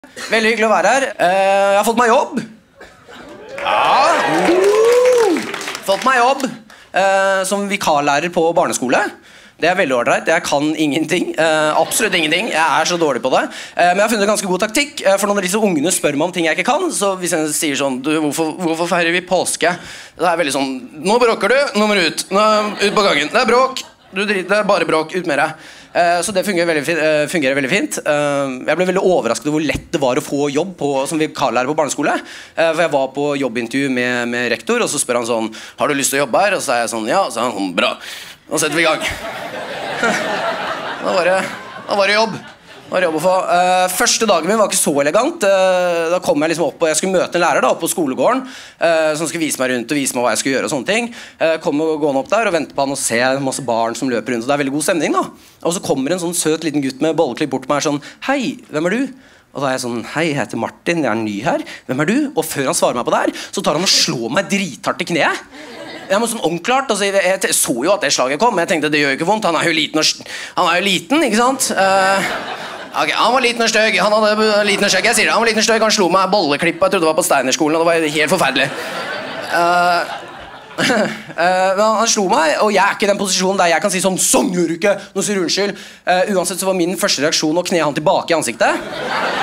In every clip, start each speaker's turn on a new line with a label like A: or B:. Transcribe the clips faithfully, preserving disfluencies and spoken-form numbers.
A: Veldig hyggelig å være her. Uh, jeg har fått meg jobb. Ja. Uh. Fått meg jobb uh, som vikarlærer på barneskole. Det er veldig ordentlig. Jeg kan ingenting. Uh, absolutt ingenting. Jeg er så dårlig på det. Uh, men jeg har funnet en ganske god taktikk. Uh, for når disse ungene spør meg om ting jeg ikke kan, så hvis jeg sier sånn du, hvorfor, hvorfor feirer vi påske? Det er veldig sånn nå bråker du, nå må du ut. Nå, ut på gangen. Det er bråk. Du driter, det er bare bråk. Ut med det. Uh, så det fungerer veldig, uh, fungerer veldig fint. Uh, jeg ble veldig overrasket over hvor lett det var å få jobb på, som vikarlærer på barneskole. Uh, for jeg var på jobbintervju med, med rektor, og så spør han sånn har du lyst til å jobbe her? Og så er jeg sånn ja, så er han sånn bra. Nå setter vi i gang. Da var det, da var det jobb. Da var det jobb å få. Uh, første dagen min var ikke så elegant. Uh, da kom jeg liksom opp, og jeg skulle møte en lærer da, opp på skolegården, uh, som skulle vise meg rundt og vise meg hva jeg skulle gjøre og sånne ting. Uh, kom og gående opp der og vente på han og se masse barn som løper rundt, og det er veldig god stemning da. Og så kommer en sånn søt liten gutt med bolleklipp bort til meg sånn hei, hvem er du? Og da er jeg sånn, hei, jeg heter Martin, jeg er ny her. Hvem er du? Og før han svarer meg på det her, så tar han og slår meg drithardt i kneet. Jeg må sånn omklart, altså, jeg så jo at det slaget kom, men jeg tenkte det gjør ikke vondt, han er jo liten, og, han er jo liten, ikke sant? Uh, okay, han var liten og støg, han hadde liten og støg, jeg sier det, han var liten og støg, han slo meg bolleklipp, jeg trodde det var på Steinerskolen, og det var helt forferdelig. Uh, uh, han slo meg, og jeg er ikke i den posisjonen der jeg kan si sånn, sånn gjør du ikke, nå sier du unnskyld. Uh, uansett så var min første reaksjon å kne han tilbake i ansiktet.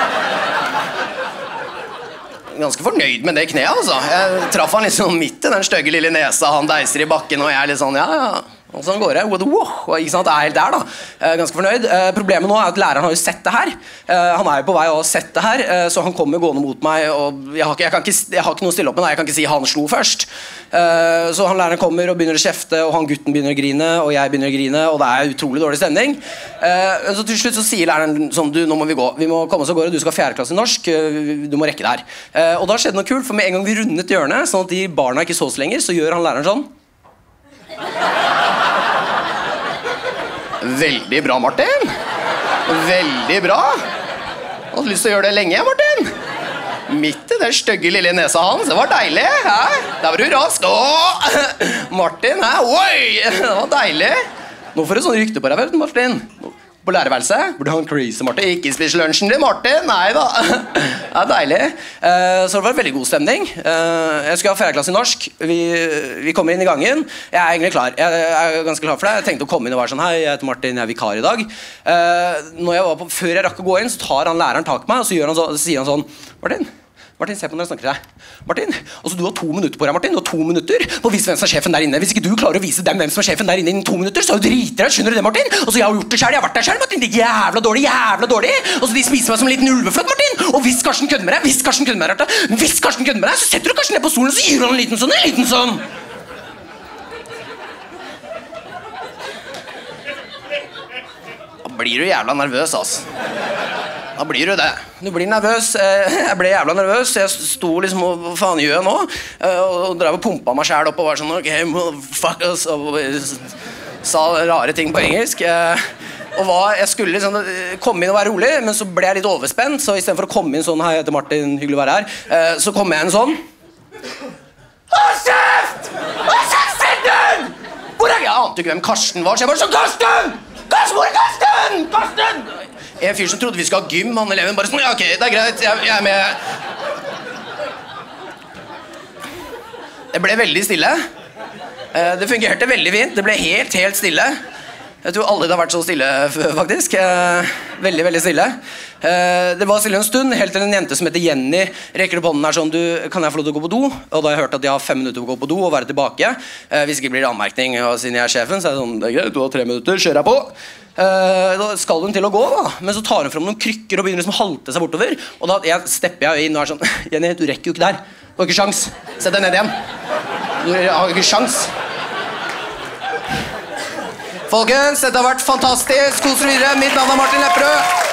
A: Ganske fornøyd med det kneet, altså. Jeg traff han liksom midt i den støgge lille nesa, han deiser i bakken, og jeg er litt sånn, ja, ja. Og sånn går det. Wow, ikke sant? Jeg er helt der da. Ganske fornøyd. Problemet nå er at læreren har jo sett det her. Han er jo på vei å ha sett det her, så han kommer gående mot meg, og jeg har ikke, jeg kan ikke, jeg har ikke noe å stille opp med, jeg kan ikke si han slo først. Så han læreren kommer og begynner å kjefte, og han gutten begynner å grine, og jeg begynner å grine, og det er utrolig dårlig stemning. Så til slutt så sier læreren sånn, du, nå må vi gå. Vi må komme oss av gårde, du skal ha fjerde klasse i norsk, du må rekke det her. Og da skjedde noe kult, for med en gang vi rundet hjørnet, sånn at de barna ikke så så lenger, så gjør han læreren sånn. Veldig bra, Martin. Veldig bra. Jeg hadde lyst til å gjøre det lenge, Martin. Midt i den stygge lille nesa hans. Det var deilig. Hæ? Der var du rask. Åh! Martin, hæ? Oi! Det var deilig. Nå får du sånn rykte på deg, vet du, Martin. På lærerværelset. Burde ha en crazy, Martin. Ikke spise lunsjen din, Martin. Nei da. Det er deilig. Uh, så det var veldig god stemning. Uh, jeg skulle ha fjerde klasse i norsk. Vi, vi kommer inn i gangen. Jeg er egentlig klar. Jeg er ganske klar for det. Jeg tenkte å komme inn og være sånn, hei, jeg heter Martin, jeg er vikar i dag. Uh, når jeg var på, før jeg rakk å gå inn, så tar han læreren tak på meg, og så, gjør han så, så sier han sånn, Martin, Martin, se på når jeg snakker til deg. Martin, altså du har to minutter på deg, Martin. Du har to minutter på å vise hvem som er sjefen der inne. Hvis ikke du klarer å vise dem hvem som er sjefen der inne innen to minutter, så driter jeg, skjønner du det, Martin? Og så jeg har gjort det selv, jeg har vært der selv, Martin. Det er jævla dårlig, jævla dårlig. Og så de spiser meg som en liten ulvefløtt, Martin. Og hvis Karsten kødder med deg, hvis Karsten kødder med deg, hvis Karsten kødder med deg, så setter du Karsten ned på stolen, og så gir du han en liten sånn, en liten sånn. Da blir du jævla nervøs, altså. Da blir du det. Du blir nervøs. Jeg ble jævla nervøs. Jeg sto liksom, hva faen gjør jeg nå? Og drev og pumpa meg selv opp og var sånn, ok, motherfuckers, og sa rare ting på engelsk. Og hva, jeg skulle liksom komme inn og være rolig, men så ble jeg litt overspent, så i stedet for å komme inn sånn, hei, jeg heter Martin, hyggelig å være her, så kom jeg inn sånn. Hold kjeft! Hold kjeft, Fredden! Hvor er jeg? Jeg ante ikke hvem Karsten var, så jeg bare sånn, Karsten! Karsten, hvor er Karsten? Karsten! En fyr som trodde vi skulle ha gym, han eleven bare sånn, ja, ok, det er greit, jeg, jeg er med. Det ble veldig stille. Det fungerte veldig fint, det ble helt, helt stille. Jeg tror aldri det har vært så stille, faktisk. Veldig, veldig stille. Det var stille en stund, helt til en jente som heter Jenny rekker opp hånden her sånn, du, kan jeg få lov til å gå på do? Og da har jeg hørt at jeg har fem minutter å gå på do og være tilbake. Hvis ikke blir det anmerkning, og siden jeg er sjefen, så er det sånn, det er greit, du har tre minutter, kjører jeg på. Da skal hun til å gå, da. Men så tar hun frem noen krykker og begynner liksom å halte seg bortover. Og da jeg stepper jeg inn og er sånn, Jenny, du rekker jo ikke der. Du har ikke sjans. Sett deg ned igjen. Du har ikke sjans. Folkens, dette har vært fantastisk. Kos dere videre. Mitt navn er Martin Lepperød.